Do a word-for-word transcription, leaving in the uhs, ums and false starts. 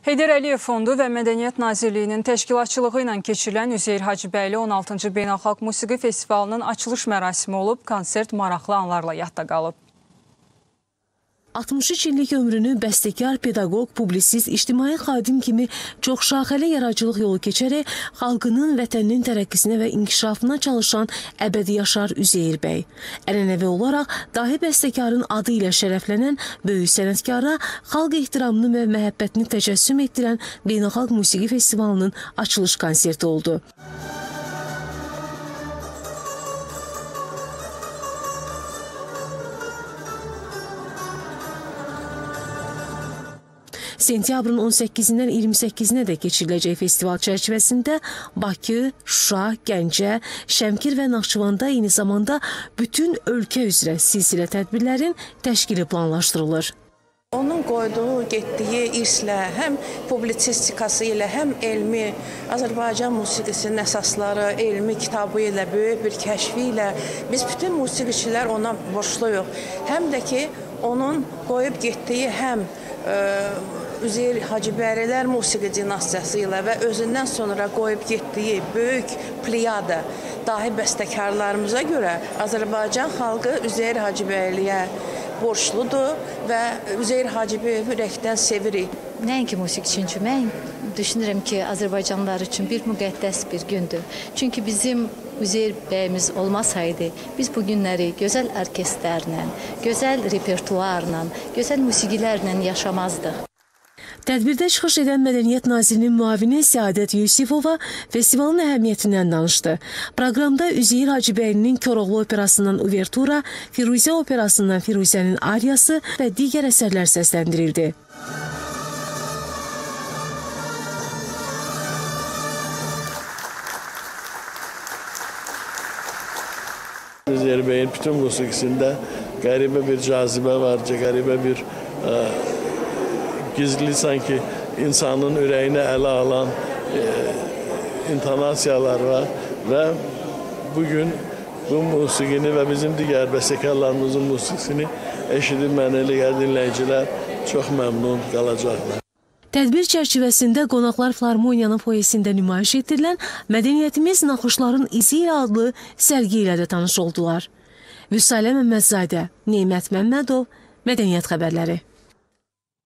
Heydər Əliyev Fondu və Mədəniyyət Nazirliyinin təşkilatçılığı ilə keçirilən Üzeyir Hacıbəyli on altıncı Beynəlxalq Musiqi Festivalının açılış mərasimi olub, konsert maraqlı anlarla yadda qalıb. altmış üç illik ömrünü bəstəkar, pedaqoq, publisist, ictimai xadim kimi çox şaxəli yaradıcılıq yolu keçərək xalqının, vətəninin tərəqqisinə və inkişafına çalışan əbədi yaşar Üzeyir bəy. Ənənəvi olaraq dahi bəstəkarın adı ilə şərəflənən böyük sənətkara xalq ehtiramını və məhəbbətini təcəssüm etdirən Beynəlxalq Musiqi Festivalının açılış konserti oldu. Sentyabrın on səkkizindən iyirmi səkkizinə də keçiriləcək festival çərçivəsində Bakı, Şuşa, Gəncə, Şəmkir və Naxçıvanda eyni zamanda bütün ölkə üzrə silsilə tədbirlərin təşkili planlaşdırılır. Onun qoyduğu, getdiyi irslə, həm publisistikası ilə, həm elmi, Azərbaycan musiqisinin əsasları, elmi kitabı ilə, böyük bir kəşfi ilə biz bütün musiqiçilər ona borçluyuq. Həm də ki, onun qoyub getdiyi həm ə, Üzeyir Hacıbəylilər musiqi dinastiyası ilə və özündən sonra qoyub getdiyi böyük pliyada dahi bəstəkarlarımıza görə Azərbaycan xalqı Üzeyir Hacıbəyliyə borçludur və Üzeyir Hacıbəyli ürəkdən sevirik. Nəinki musiqi üçün, mən düşünürəm ki, Azərbaycanlılar üçün bir müqəddəs bir gündür. Çünki bizim Üzeyir bəyimiz olmasaydı, biz bu günləri gözəl orkestrlərlə, gözəl repertuarla, gözəl musiqilərlə yaşamazdıq. Tədbirdə çıxış edən Mədəniyyət Nazirinin müavini Səadət Yusifova festivalın əhəmiyyətindən danışdı. Proqramda Üzeyir Hacıbəylinin Koroğlu operasından uvertura, Firuzə operasından Firuzənin ariyası və digər əsərlər səsləndirildi. Üzeyir bəyin bütün musiqisində qəribə bir cazibə var, qəribə bir ə, gizli sanki insanın ürəyini ələ alan e, intonasiyalar var və bugün bu musiqini və bizim digər bəstəkarlarımızın musiqisini eşidib mənəliyə dinləyicilər çox məmnun qalacaqlar. Tədbir çərçivəsində qonaqlar Filarmoniyanın foyesində nümayiş etdirilən Mədəniyyətimiz Naxışların İzi ilə adlı sərgi ilə də tanış oldular. Vüsalə Məmmədzadə, Neymət Məmmədov, Mədəniyyət xəbərləri.